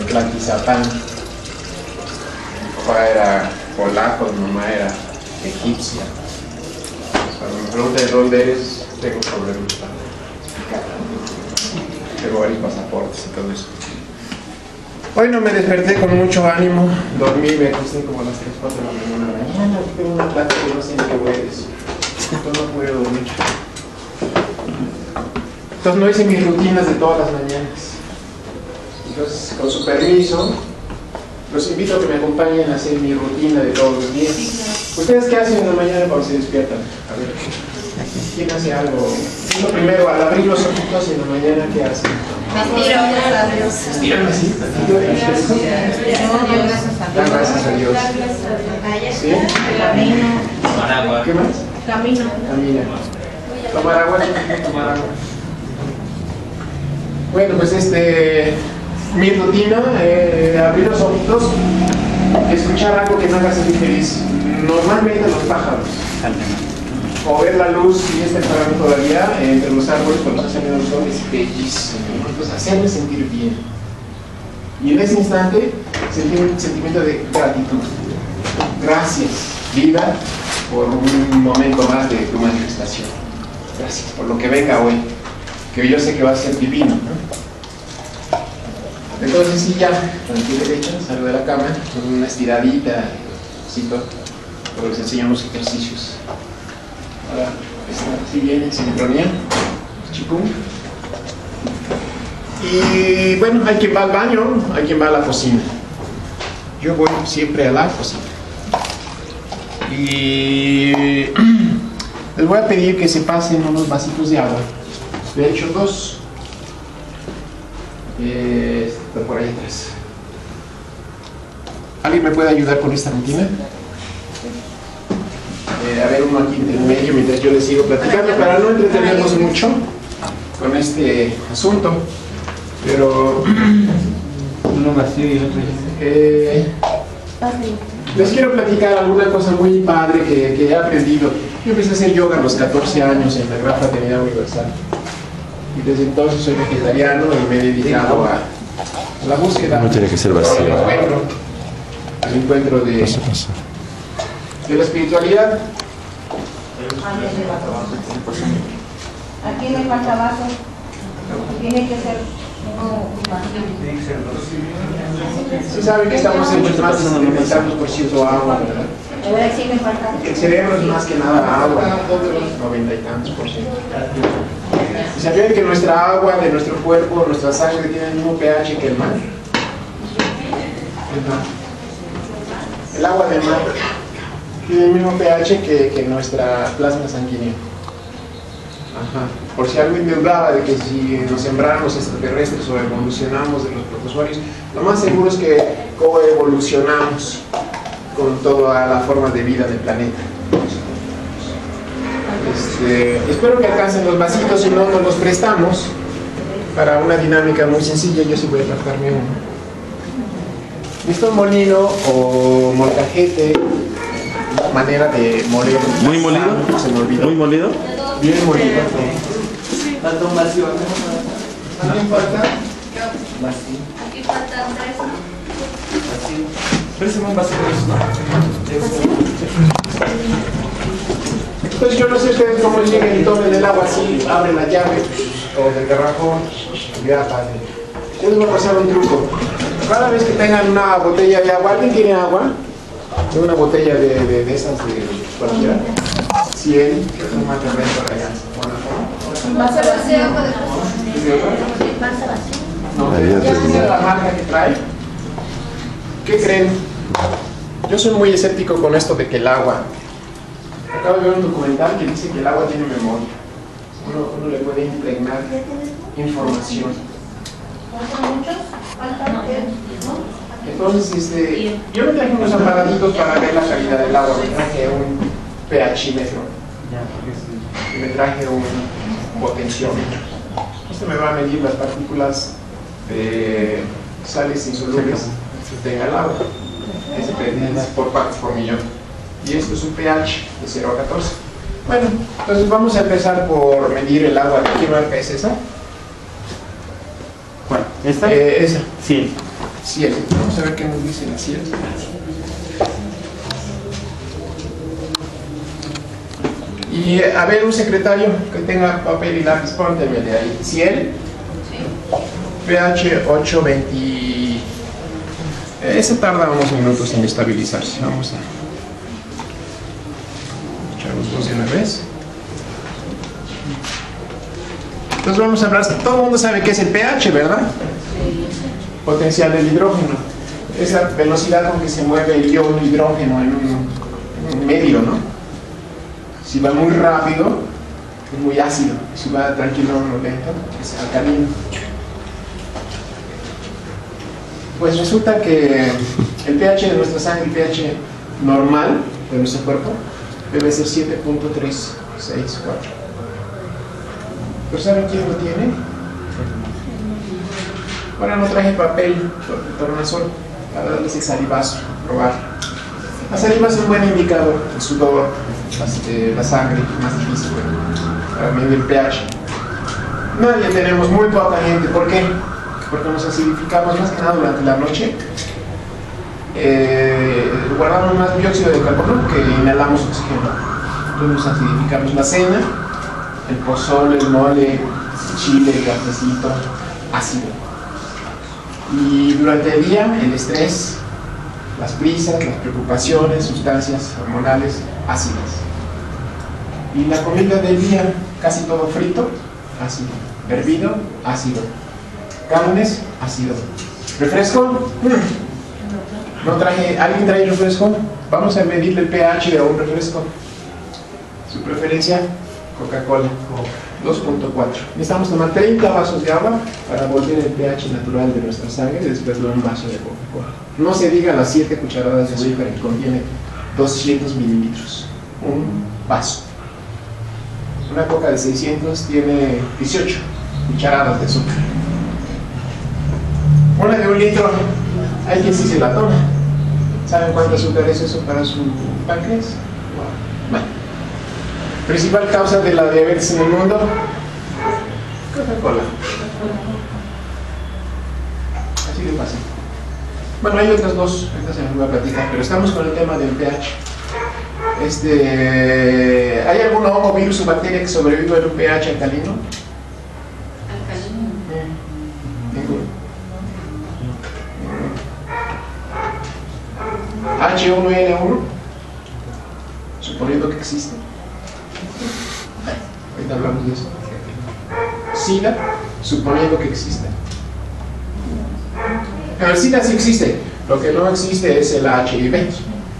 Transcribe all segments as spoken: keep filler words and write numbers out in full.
Tlaquizapán. Mi papá era polaco, mi mamá era egipcia. Cuando me preguntan de dónde eres, tengo problemas para explicar. Tengo varios pasaportes y todo eso. Hoy no me desperté con mucho ánimo, dormí, me acosté como a las tres, cuatro de la mañana. Mañana tengo una plata que no sé ni qué voy a decir. Entonces no pude dormir. Entonces no hice mis rutinas de todas las mañanas. Entonces, con su permiso, los invito a que me acompañen a hacer mi rutina de todos los días. ¿Ustedes qué hacen en la mañana cuando se despiertan? A ver, ¿quién hace algo? Lo primero, al abrir los ojitos en la mañana, ¿qué hacen? Me estiro, gracias a Dios. ¿Se estiran así? Dan gracias a Dios. ¿Sí? Camino. ¿Qué más? Camino. Camina. Tomar agua, tomar agua. Bueno, pues este, mi rutina, eh, abrir los ojitos, escuchar algo que me haga sentir feliz. Normalmente los pájaros. O ver la luz, si es temprano todavía, eh, entre los árboles cuando está saliendo el sol, es bellísimo. Entonces, hacerme sentir bien. Y en ese instante, sentir un sentimiento de gratitud. Gracias, vida, por un momento más de tu manifestación. Gracias por lo que venga hoy, que yo sé que va a ser divino, ¿no? Entonces, sí, ya, con el pie derecho, salgo de la cama, con una estiradita, pero les enseño los ejercicios. Ahora está así bien en sincronía, chipum. Y bueno, hay quien va al baño, hay quien va a la cocina. Yo voy siempre a la cocina. Y les voy a pedir que se pasen unos vasitos de agua. De hecho, dos. Eh, está por ahí atrás. ¿Alguien me puede ayudar con esta rutina? Eh, a ver, uno aquí en medio mientras yo les sigo platicando para no entretenernos mucho con este asunto. Pero uno vacío y otro eh, les quiero platicar alguna cosa muy padre que, que he aprendido. Yo empecé a hacer yoga a los catorce años en la Gran Fraternidad Universal y desde entonces soy vegetariano y me he dedicado a, a la búsqueda. No tiene que ser vacío. Al encuentro, al encuentro de, Pasa, pasa. de la espiritualidad. Aquí me falta vaso. Tiene que ser. Sí saben que estamos hechos más necesitamos por ciento agua, ¿verdad? Ahora sí me falta. El cerebro es más que nada agua, noventa y tantos por ciento. ¿Y sabían que nuestra agua de nuestro cuerpo, nuestra sangre tiene el mismo pH que el mar? El agua del mar tiene el mismo pH que, que nuestra plasma sanguínea. Ajá. Por si alguien dudaba de que si nos sembraron los extraterrestres o evolucionamos de los protozoarios, lo más seguro es que coevolucionamos con toda la forma de vida del planeta. Este, espero que alcancen los vasitos, si no, nos los prestamos para una dinámica muy sencilla. Yo sí voy a tratarme uno. Esto es molino o molcajete, manera de moler. ¿Muy molido? Se me olvidó. ¿Muy molido? Bien molido. falta un vacío. ¿Alguien falta? Vacío. Aquí faltan tres. Vacío. Préstame un vacío de eso, ¿no? Entonces yo no sé ustedes cómo lleguen y tomen el agua así, abren la llave o del garrafón, ya padre. Yo les voy a pasar un truco. Cada vez que tengan una botella de agua, ¿alguien tiene agua? Tengo una botella de, de, de esas de cualquiera. cien, que es un más de por allá. ¿Vas a vacío agua de ¿Vas a vacío? No, ¿ya tiene la marca que trae? ¿Qué creen? Yo soy muy escéptico con esto de que el agua. Acabo de ver un documental que dice que el agua tiene memoria. Uno, uno le puede impregnar información. Entonces, este, yo me traje unos aparatitos para ver la calidad del agua. Me traje un pHímetro y me traje un potenciómetro. Esto me va a medir las partículas de sales insolubles que tenga el agua. Ese es por partes por millón. Y esto es un pH de cero a catorce. Bueno, entonces vamos a empezar por medir el agua. ¿De qué marca es esa? ¿Cuál? ¿Esta? Eh, esa. cien. Ciel. Vamos a ver qué nos dice la Ciel. Y a ver, un secretario que tenga papel y lápiz, pónteme de ahí. Ciel. pH ocho veinte. Ese tarda unos minutos en estabilizarse. Vamos a echar los dos de una vez. Entonces vamos a hablar. Todo el mundo sabe qué es el pH, ¿verdad? Potencial del hidrógeno. Es la velocidad con que se mueve el ion hidrógeno en un, en un medio, ¿no? Si va muy rápido, es muy ácido. Si va tranquilo o lento, es alcalino. Pues resulta que el pH de nuestra sangre, el pH normal de nuestro cuerpo, debe ser siete punto trescientos sesenta y cuatro. ¿Pero saben quién lo tiene? Ahora no traje papel, tornasol, para darles el salivazo, probar. La saliva es un buen indicador, el sudor, la, la sangre, más difícil, para medir el pH. Nadie tenemos, muy poca gente. ¿Por qué? Porque nos acidificamos más que nada durante la noche. Eh, guardamos más dióxido de carbono que inhalamos oxígeno. Entonces nos acidificamos. La cena, el pozole, el mole, el chile, el cafecito, ácido. Y durante el día, el estrés, las prisas, las preocupaciones, sustancias hormonales ácidas. Y la comida del día, casi todo frito, ácido. Hervido, ácido. Carnes, ácido. ¿Refresco? ¿No traje? ¿Alguien trae refresco? Vamos a medirle el pH de un refresco. Su preferencia, Coca-Cola, dos punto cuatro. Necesitamos tomar treinta vasos de agua para volver el pH natural de nuestra sangre y después de un vaso de Coca-Cola. No se diga las siete cucharadas de azúcar que contiene doscientos mililitros. Un vaso. Una coca de seiscientos tiene dieciocho cucharadas de azúcar. Una de un litro, hay quien sí se la toma. ¿Saben cuánto azúcar es eso para su páncreas? Bueno. Principal causa de la diabetes en el mundo, Coca-Cola. Así de fácil. Bueno, hay otras dos, estas se las voy a platicar, pero estamos con el tema del pH. Este, ¿hay algún hongo, virus o bacteria que sobreviva en un pH alcalino? Alcalino. Ninguno. H uno N uno, suponiendo que existe. Ahorita hablamos de eso. SIDA, suponiendo que existe. Pero el SIDA sí existe. Lo que no existe es el H I V.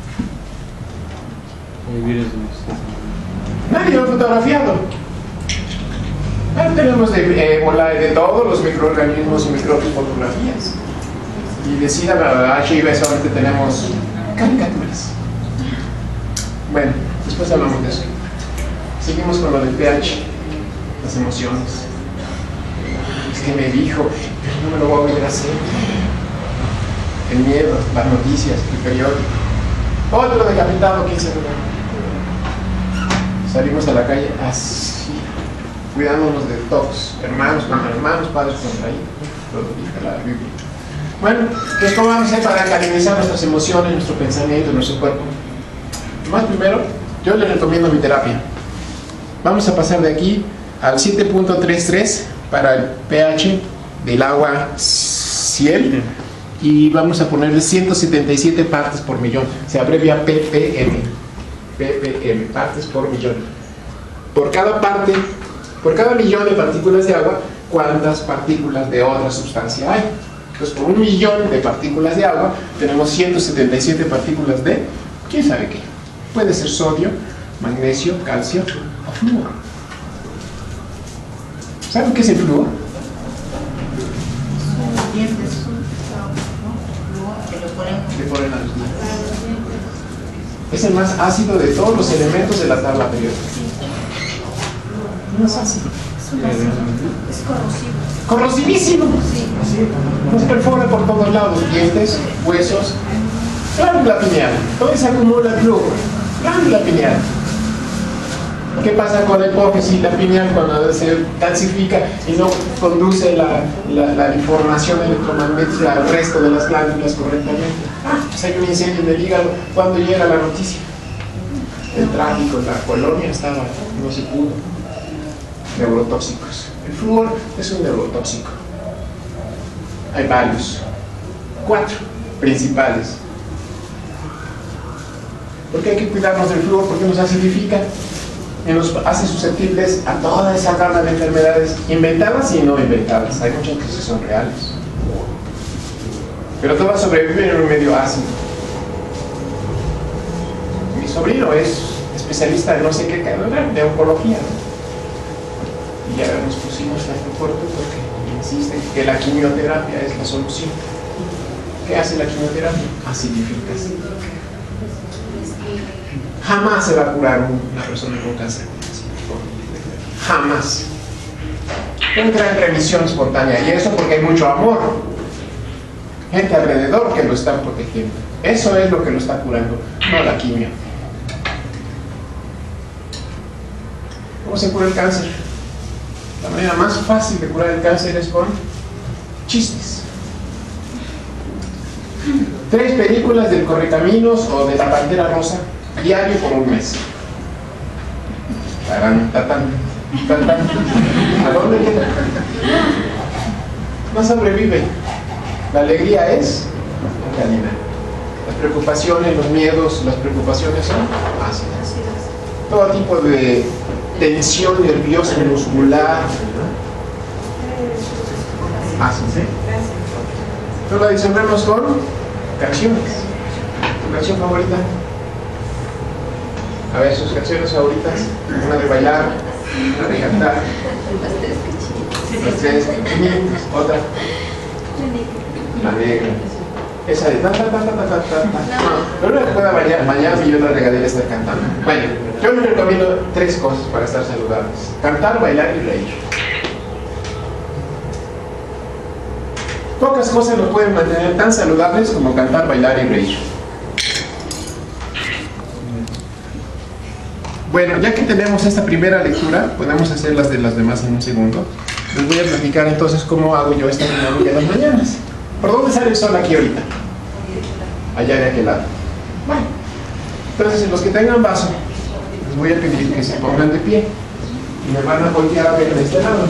Nadie lo ha fotografiado. Ahora tenemos de ébola y de todos los microorganismos y microbios fotografías. Y de SIDA, la H I V solamente tenemos caricaturas. Bueno, después hablamos de eso. Seguimos con lo del pH, las emociones. Es que me dijo, pero no me lo voy a volver a hacer. El miedo, las noticias, el periódico. Otro decapitado, quince minutos. Salimos a la calle así, cuidándonos de todos, hermanos contra hermanos, padres contra hijos, todo dice la Biblia. Bueno, pues ¿cómo vamos a hacer para canalizar nuestras emociones, nuestro pensamiento, nuestro cuerpo? Más primero, yo les recomiendo mi terapia. Vamos a pasar de aquí al siete punto treinta y tres para el pH del agua Ciel y vamos a ponerle ciento setenta y siete partes por millón. Se abrevia P P M. P P M, partes por millón. Por cada parte, por cada millón de partículas de agua, ¿cuántas partículas de otra sustancia hay? Entonces, por un millón de partículas de agua, tenemos ciento setenta y siete partículas de, ¿quién sabe qué? Puede ser sodio, magnesio, calcio o flúor. ¿Saben qué es el flúor? Le ponen a los dientes. Es el más ácido de todos los elementos de la tabla periódica. No es ácido. Es corrosivo. Corrosivísimo. Sí. Nos perfora por todos lados, dientes, huesos, glándula pineal. Todo se acumula el flúor. Glándula pineal. ¿Qué pasa con la hipófisis, la pineal, cuando se calcifica y no conduce la, la, la información electromagnética al resto de las glándulas correctamente? Ah, pues hay un incendio en el hígado. ¿Cuándo llega la noticia? El tráfico, la colonia estaba, no se pudo. Neurotóxicos. El flúor es un neurotóxico. Hay varios. Cuatro principales. ¿Por qué hay que cuidarnos del flúor? Porque nos acidifica y nos hace susceptibles a toda esa gama de enfermedades inventadas y no inventadas. Hay muchas que sí son reales. Pero todas sobreviven en un medio ácido. Mi sobrino es especialista en no sé qué, de oncología, ¿no? Y ya nos pusimos la fuerte porque insiste que la quimioterapia es la solución. ¿Qué hace la quimioterapia? Acidificación. Jamás se va a curar una persona con cáncer. Jamás. Entra en remisión espontánea. Y eso porque hay mucho amor. Gente alrededor que lo están protegiendo. Eso es lo que lo está curando, no la quimio. ¿Cómo se cura el cáncer? La manera más fácil de curar el cáncer es con chistes. Tres películas del Correcaminos o de la Pantera Rosa diario por un mes. Tarán, tatán, tatán. ¿A dónde queda? No sobrevive. La alegría es la calidad. Las preocupaciones, los miedos, las preocupaciones son ácidas. Todo tipo de tensión nerviosa, muscular, ácida. Entonces la disolvemos con canciones. ¿Tu canción favorita? A ver, sus canciones favoritas. Una de bailar, una de cantar. Las tres pequeñitas. Otra. La negra. Esa de ta ta ta ta ta ta ta. No, no pueda bailar mañana y yo la regadera estar cantando. Bueno, yo les recomiendo tres cosas para estar saludables: cantar, bailar y reír. Pocas cosas nos pueden mantener tan saludables como cantar, bailar y reír. Bueno, ya que tenemos esta primera lectura, podemos hacer las de las demás en un segundo. Les voy a platicar entonces cómo hago yo esta dinámica en las mañanas. ¿Por dónde sale el sol aquí ahorita? Allá de aquel lado. Bueno, entonces los que tengan vaso, les voy a pedir que se pongan de pie y me van a voltear a ver de este lado.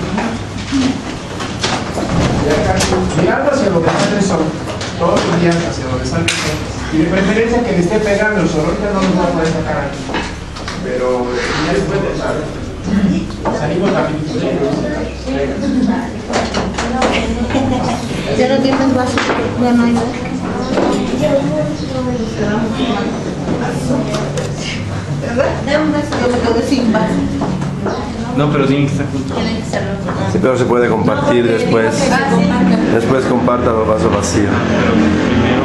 Y acá, mirando hacia donde sale el sol, todos los días hacia donde sale el sol. Y de preferencia que le esté pegando el sol. Ahorita no nos va a poder sacar aquí, pero ya después de saber. Salimos rapidito. Ya no tienes vaso, ya no hay vaso. Dame un vaso, yo me quedé sin vaso. No, pero tiene que estar juntos. Sí, pero se puede compartir después. Después compartan el vaso vacío.